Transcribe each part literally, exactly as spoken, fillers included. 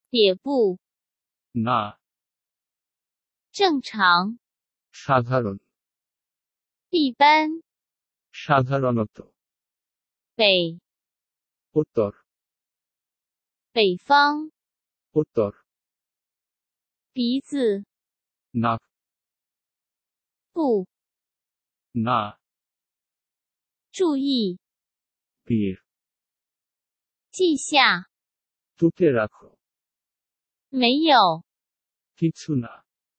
也不 না 正常 সাধারণ 一般 সাধারণত 北 উত্তর 北方 উত্তর 鼻子 নাক 不 না 注意 পীর 记下 টুকে রাখো 没有 কিছু না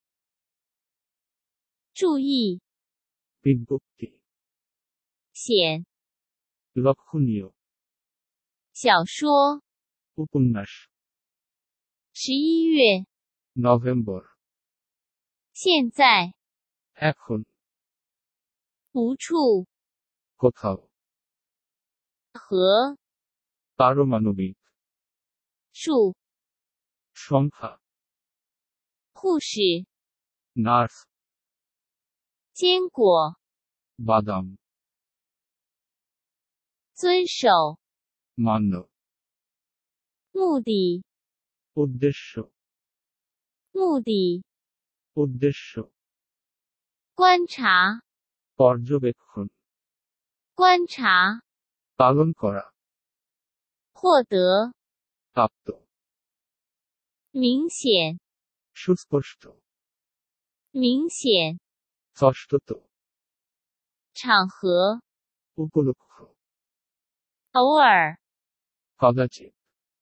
注意 বিজ্ঞপ্তি 显 লক্ষণীয় 小说 উপন্যাস 十一月 নভেম্বর 现在 এখন 不处 কোথাও 和 পারমাণবিক 数 সংখ্যা 护士 নার্স 坚果 বাদাম 遵守 মান্য 目的 উদ্দেশ্য 目的 উদ্দেশ্য 观察 পর্যবেক্ষণ 观察 পালন করা 获得 প্রাপ্ত 明显 সুস্পষ্ট 明显 স্পষ্টত 场合 উপলক্ষ 偶尔 কদাচিৎ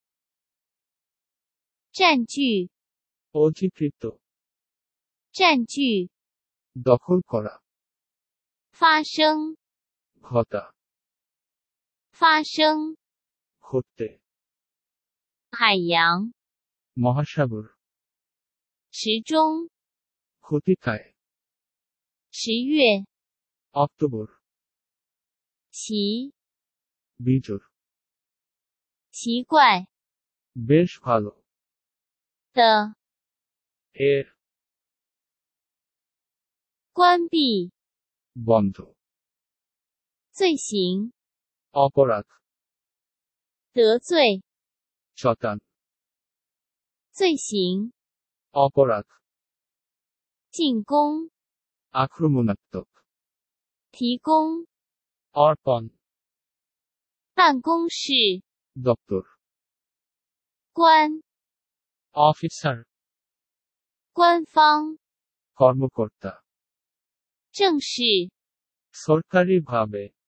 占据 অধিকৃত 占据 দখল করা 发生 ঘটা 发生 ঘটতে 海洋 মহাসাগর 时钟 ক্ষতিকায় 十月 অক্টোবর 奇 বিজোড় 奇怪 বেশ ভালো 的 এর 关闭 বন্ধ 罪行 অপরাধ 得罪 শতান 罪行 অপরাধ 进攻 আক্রমণাত্মক 提供 অর্পণ 办公室 দপ্তর 官 অফিসার 官方 কর্মকর্তা 正式 সরকারিভাবে